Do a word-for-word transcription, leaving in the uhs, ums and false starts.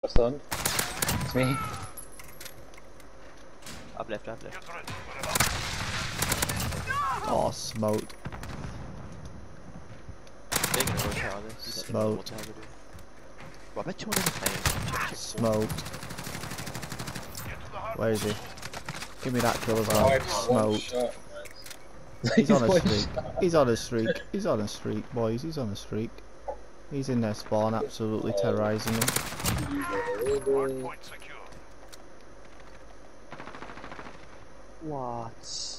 Stunned. It's me. I've left, I've left. Oh, smoked. They're gonna rush out of this. Smoked. Well, I bet you one of the players. Smoked. Where is he? Give me that kill as well. Smoked. He's on a streak. He's on a streak. He's on a streak, boys. He's on a streak. He's in their spawn, absolutely terrorising them. What?